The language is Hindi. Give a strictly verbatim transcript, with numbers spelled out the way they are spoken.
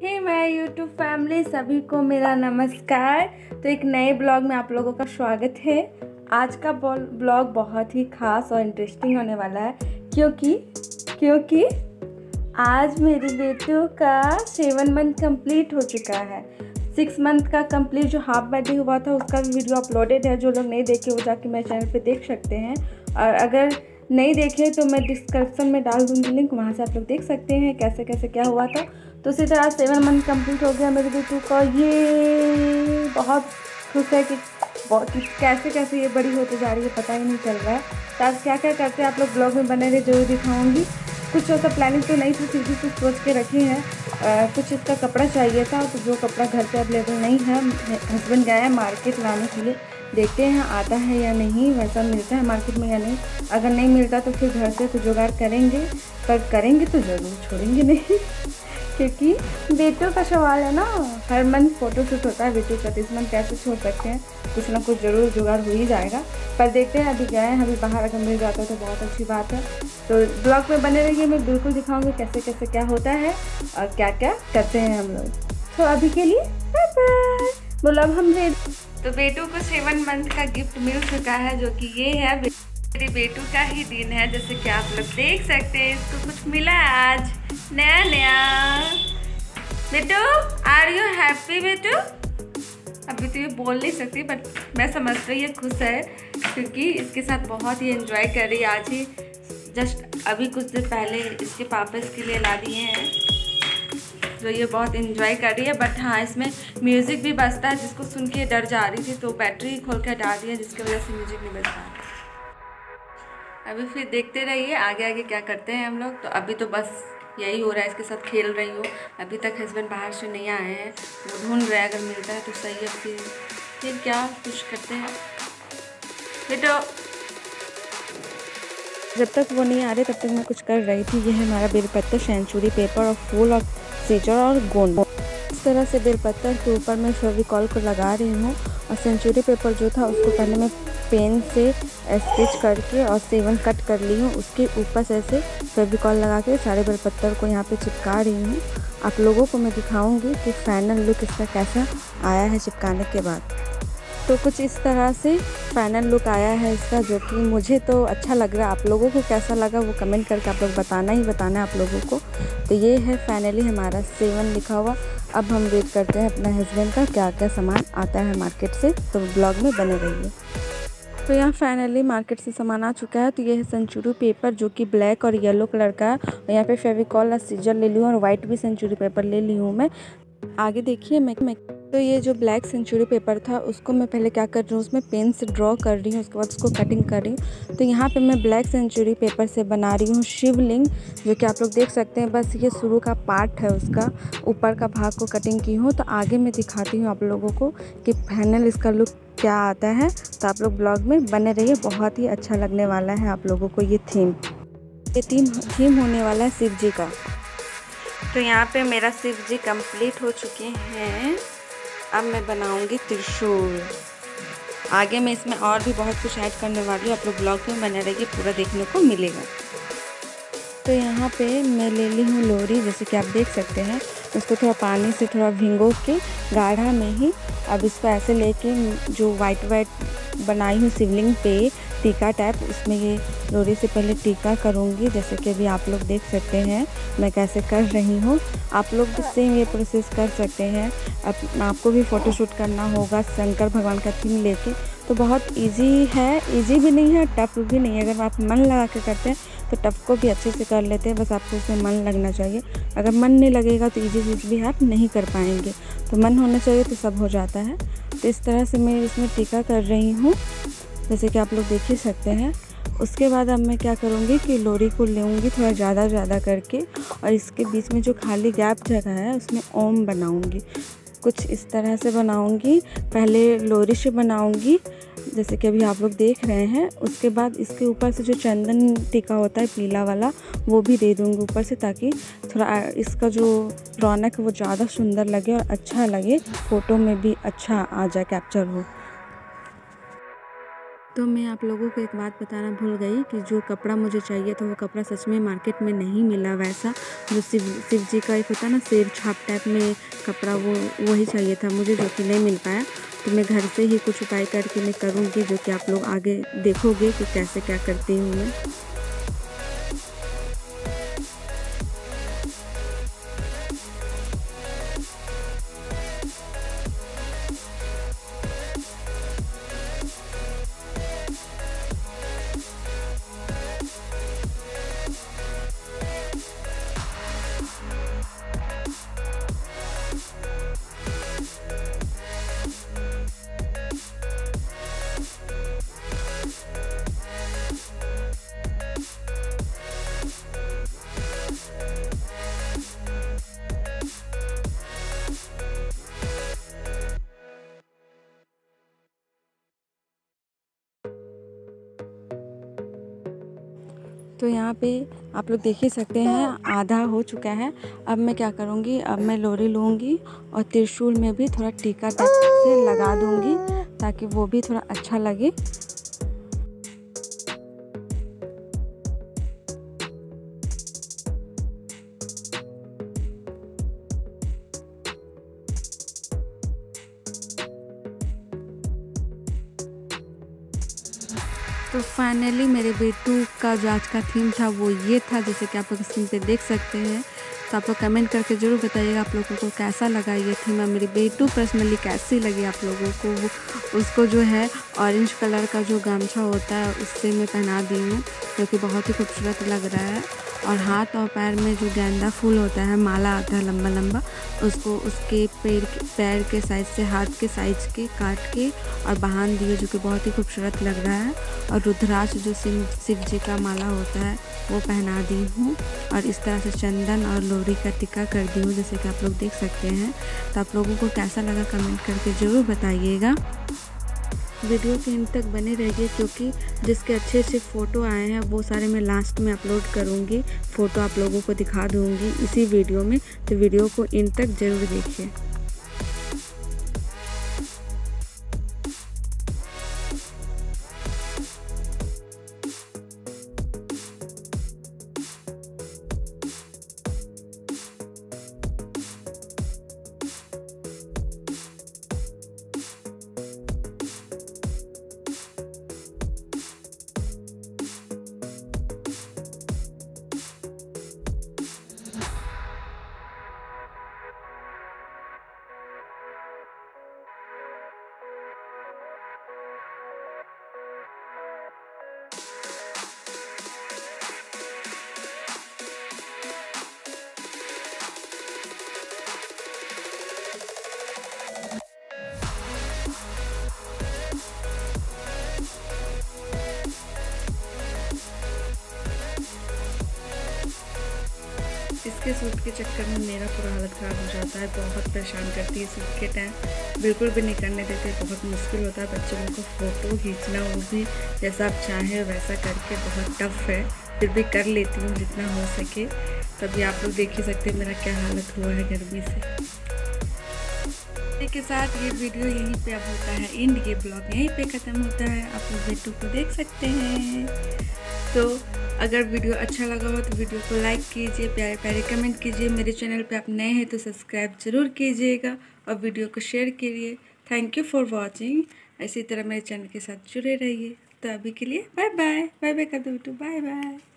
हे माय यूट्यूब फैमिली, सभी को मेरा नमस्कार। तो एक नए ब्लॉग में आप लोगों का स्वागत है। आज का ब्लॉग बहुत ही खास और इंटरेस्टिंग होने वाला है क्योंकि क्योंकि आज मेरी बेटू का सेवन मंथ कंप्लीट हो चुका है। सिक्स मंथ का कंप्लीट जो हाफ बर्थडे हुआ था उसका भी वीडियो अपलोडेड है। जो लोग नहीं देखे वो जाके मेरे चैनल पे देख सकते हैं, और अगर नहीं देखे तो मैं डिस्क्रिप्शन में डाल दूँगी लिंक, वहाँ से आप लोग देख सकते हैं कैसे कैसे क्या हुआ था। तो उसी तरह सेवन मंथ कंप्लीट हो गया मेरे बेटू का। ये बहुत खुश है कि बहुत कि कैसे कैसे ये बड़ी होती जा रही है, पता ही नहीं चल रहा है। तो आज क्या क्या करते हैं आप लोग ब्लॉग में बने रहे, जरूर दिखाऊंगी। कुछ ऐसा प्लानिंग तो नहीं थी, फिर भी कुछ सोच के रखी है। आ, कुछ इसका कपड़ा चाहिए था, तो जो कपड़ा घर पे अवेलेबल नहीं है, हस्बैंड गया है मार्केट लाने के लिए। देखते हैं आता है या नहीं, वैसा मिलता है मार्केट में या नहीं। अगर नहीं मिलता तो फिर घर से कुछ जुगाड़ करेंगे, पर करेंगे तो ज़रूर, छोड़ेंगे नहीं क्योंकि बेटों का सवाल है ना। हर मंथ फ़ोटो शूट होता है बेटों का, इस मंथ कैसे छोड़ सकते हैं, कुछ ना कुछ ज़रूर जुगाड़ हो ही जाएगा। पर देखते हैं, अभी गए हैं, अभी बाहर अगर मिल जाता है तो बहुत अच्छी बात है। तो ब्लॉग में बने रहिए, मैं बिल्कुल दिखाऊंगी कैसे कैसे क्या होता है और क्या क्या करते हैं हम लोग। तो अभी के लिए बाय बाय। बोलो अब हम रेडी। तो बेटू को सेवन मंथ का गिफ्ट मिल चुका है, जो कि ये है मेरी बेटू का ही दिन है। जैसे कि आप लोग देख सकते हैं, इसको कुछ मिला है आज नया नया। बेटू आर यू हैप्पी बेटू? अभी तो ये बोल नहीं सकती, बट मैं समझती हूँ ये खुश है क्योंकि इसके साथ बहुत ही एंजॉय कर रही है। आज ही जस्ट अभी कुछ देर पहले इसके पापा इसके लिए ला दिए हैं, तो ये बहुत एंजॉय कर रही है। बट हाँ, इसमें म्यूज़िक भी बजता है जिसको सुन के डर जा रही थी, तो बैटरी खोल कर डाल दिया जिसकी वजह से म्यूज़िक नहीं बजता। अभी फिर देखते रहिए आगे आगे क्या करते हैं हम लोग। तो अभी तो बस यही हो रहा है, इसके साथ खेल रही हूँ। अभी तक हस्बैंड बाहर से नहीं आए हैं, वो ढूंढ रहे हैं, अगर मिलता है तो सही है, फिर फिर क्या कुछ करते हैं। बेटो जब तक वो नहीं आ रहे तब तक मैं कुछ कर रही थी। ये है हमारा बेलपत्तर, सेंचुरी पेपर और फूल और सीजर और गोंद। इस तरह से बेलपत्तर के ऊपर मैं फेविकॉल को लगा रही हूँ, और सेंचुरी पेपर जो था उसको पहले मैं पेन से स्टिच करके और सेवन कट कर ली हूँ। उसके ऊपर से ऐसे फेविकॉल लगा के सारे बेलपत्तर को यहाँ पे चिपका रही हूँ। आप लोगों को मैं दिखाऊंगी कि फाइनल लुक इसका कैसा आया है चिपकाने के बाद। तो कुछ इस तरह से फाइनल लुक आया है इसका, जो कि मुझे तो अच्छा लग रहा है। आप लोगों को कैसा लगा वो कमेंट करके आप लोग बताना ही बताना है आप लोगों को। तो ये है फाइनली हमारा सेवन लिखा हुआ। अब हम वेट करते हैं अपना हस्बैंड का, क्या क्या सामान आता है मार्केट से। तो ब्लॉग में बने रहिए। तो यहाँ फाइनली मार्केट से सामान आ चुका है। तो ये है सेंचुरी पेपर, जो कि ब्लैक और येलो कलर का है। और यहाँ पे फेविकॉल और सीजर ले ली हूँ, और वाइट भी सेंचुरी पेपर ले ली हूँ मैं। आगे देखिए मैं, मैं तो ये जो ब्लैक सेंचुरी पेपर था उसको मैं पहले क्या कर रही हूँ, उसमें पेन से ड्रॉ कर रही हूँ, उसके बाद उसको कटिंग कर रही हूँ। तो यहाँ पे मैं ब्लैक सेंचुरी पेपर से बना रही हूँ शिवलिंग, जो कि आप लोग देख सकते हैं। बस ये शुरू का पार्ट है, उसका ऊपर का भाग को कटिंग की हूँ। तो आगे मैं दिखाती हूँ आप लोगों को कि फाइनल इसका लुक क्या आता है। तो आप लोग ब्लॉग में बने रहिए, बहुत ही अच्छा लगने वाला है आप लोगों को ये थीम। ये थीम थीम होने वाला है शिव जी का। तो यहाँ पे मेरा शिव जी कंप्लीट हो चुके हैं। अब मैं बनाऊंगी त्रिशूल। आगे मैं इसमें और भी बहुत कुछ ऐड करने वाली हूँ, आप लोग ब्लॉग में बने रहिए, पूरा देखने को मिलेगा। तो यहाँ पे मैं ले ली हूँ लोरी, जैसे कि आप देख सकते हैं। उसको थोड़ा पानी से थोड़ा भिगो के गाढ़ा में ही अब इसको ऐसे लेके जो वाइट वाइट बनाई हूँ शिवलिंग पे टीका टाइप, उसमें ये लोरी से पहले टीका करूँगी। जैसे कि अभी आप लोग देख सकते हैं मैं कैसे कर रही हूँ। आप लोग भी सेम ये प्रोसेस कर सकते हैं। अब आपको भी फ़ोटोशूट करना होगा शंकर भगवान का थीम लेके, तो बहुत इजी है। इजी भी नहीं है, टफ भी नहीं है। अगर आप मन लगा के करते हैं तो टफ को भी अच्छे से कर लेते हैं, बस आपको उसमें मन लगना चाहिए। अगर मन नहीं लगेगा तो इजी चीज़ भी आप नहीं कर पाएंगे। तो मन होना चाहिए तो सब हो जाता है। तो इस तरह से मैं इसमें टीका कर रही हूँ, जैसे कि आप लोग देख ही सकते हैं। उसके बाद अब मैं क्या करूँगी कि लोरी को लूँगी थोड़ा ज़्यादा ज़्यादा करके, और इसके बीच में जो खाली गैप जगह है उसमें ओम बनाऊँगी। कुछ इस तरह से बनाऊँगी। पहले लोरी से बनाऊँगी, जैसे कि अभी आप लोग देख रहे हैं। उसके बाद इसके ऊपर से जो चंदन टीका होता है पीला वाला, वो भी दे दूँगी ऊपर से, ताकि थोड़ा इसका जो रौनक है वो ज़्यादा सुंदर लगे और अच्छा लगे, फ़ोटो में भी अच्छा आ जाए, कैप्चर हो। तो मैं आप लोगों को एक बात बताना भूल गई कि जो कपड़ा मुझे चाहिए था वो कपड़ा सच में मार्केट में नहीं मिला, वैसा जो शिव शिव जी का एक होता है ना शेर छाप टाइप में कपड़ा, वो वही चाहिए था मुझे, जो कि नहीं मिल पाया। तो मैं घर से ही कुछ उपाय करके मैं करूँगी, जो कि आप लोग आगे देखोगे कि कैसे क्या करती हूँ मैं। तो यहाँ पे आप लोग देख ही सकते हैं आधा हो चुका है। अब मैं क्या करूँगी, अब मैं लोरी लूँगी और त्रिशूल में भी थोड़ा टीका टाइप से लगा दूँगी ताकि वो भी थोड़ा अच्छा लगे। तो फाइनली मेरे बेटू का जो आज का थीम था वो ये था, जैसे कि आप लोग स्क्रीन पे देख सकते हैं। तो आप लोग कमेंट करके ज़रूर बताइएगा आप लोगों को कैसा लगा ये थीम और मेरी बेटू पर्सनली कैसी लगी आप लोगों को। वो उसको जो है ऑरेंज कलर का जो गमछा होता है उससे मैं पहना दी हूँ, जो कि बहुत ही खूबसूरत लग रहा है। और हाथ और पैर में जो गेंदा फूल होता है, माला आता है लंबा लंबा, उसको उसके पैर पैर के साइज से हाथ के साइज के काट के और बांध दिए, जो कि बहुत ही खूबसूरत लग रहा है। और रुद्राक्ष जो शिव शिव जी का माला होता है वो पहना दी हूँ और इस तरह से चंदन और लोरी का टिक्का कर दी हूँ, जैसे कि आप लोग देख सकते हैं। तो आप लोगों को कैसा लगा कमेंट करके ज़रूर बताइएगा। वीडियो के अंत तक बने रहिए, क्योंकि जिसके अच्छे अच्छे फ़ोटो आए हैं वो सारे मैं लास्ट में अपलोड करूँगी, फ़ोटो आप लोगों को दिखा दूँगी इसी वीडियो में। तो वीडियो को अंत तक ज़रूर देखिए। इसके सूट के चक्कर में मेरा पूरा हालत ख़राब हो जाता है, बहुत परेशान करती है सूट के टाइम, बिल्कुल भी नहीं करने देते, बहुत मुश्किल होता है बच्चे लोगों को फ़ोटो खींचना, वो भी जैसा आप चाहें वैसा करके, बहुत टफ है। फिर भी कर लेती हूँ जितना हो सके। तभी आप लोग देख ही सकते हैं मेरा क्या हालत हुआ है गर्मी से। के साथ ये वीडियो यहीं पे अब होता है एंड, ये ब्लॉग यहीं पे ख़त्म होता है। आप लोग वीडियो को देख सकते हैं। तो अगर वीडियो अच्छा लगा हो तो वीडियो को लाइक कीजिए, प्यारे प्यारे कमेंट कीजिए। मेरे चैनल पे आप नए हैं तो सब्सक्राइब ज़रूर कीजिएगा और वीडियो को शेयर कीजिए। Thank you for watching. इसी तरह मेरे चैनल के साथ जुड़े रहिए। तो अभी के लिए बाय बाय। बाय बाय कर दो बेटू, बाय बाय।